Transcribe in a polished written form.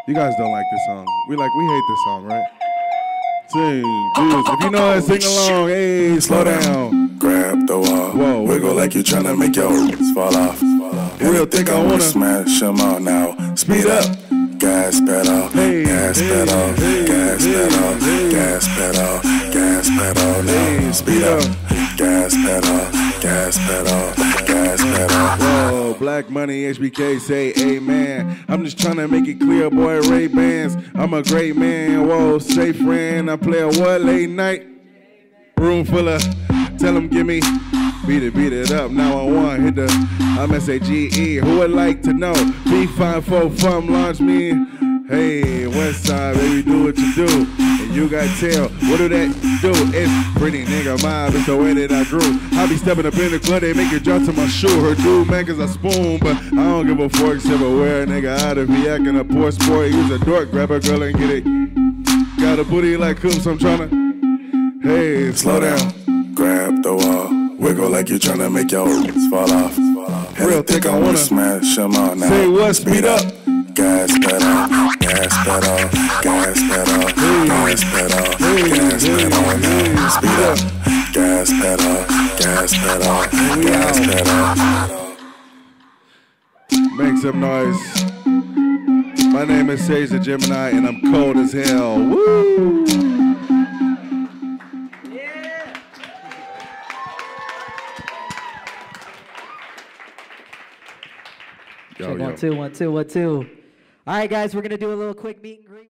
You guys don't like this song. We hate this song, right? Sing, dudes. If you know it, sing along. Hey, slow down. Grab the wall. Whoa. Wiggle like you tryna make your roots fall off. Real think I wanna smash them all now. Speed up. Gas pedal. Hey, Gas hey, pedal. hey, Gas hey, pedal. hey. Gas pedal. Gas pedal now. Hey, Speed up. Gas pedal. Gas pedal. Gas pedal. Whoa, Black Money, HBK, say amen. I'm just trying to make it clear, boy, Ray-Bans. I'm a great man, whoa, say friend. I play a what late night? Room full of, tell them give me, beat it up. Now I want, hit the, I'm S-A-G-E. Who would like to know? B54 from launch me. Hey, West Side, baby, do what you do. And you got tell, what do that do? It's pretty nigga mob, it's the way that I grew. I be stepping up in the club, they make it drop to my shoe. Her dude, man, cause I spoon, but I don't give a fork, except for where a nigga out of me acting a poor sport. Use a dork, grab a girl and get it. Got a booty like coops, I'm tryna. Hey, slow down. Grab the wall. Wiggle like you tryna make your roots fall off. Real think I wanna smash them all now. Say what, speed up. Gas pedal, gas pedal, gas pedal, gas pedal, gas pedal now. Speed up. Gas pedal, gas pedal, gas pedal. Make some noise. My name is Sage the Gemini, and I'm cold as hell. Woo! Check 1 2 1 2 1 2. All right, guys, we're gonna do a little quick meet and greet.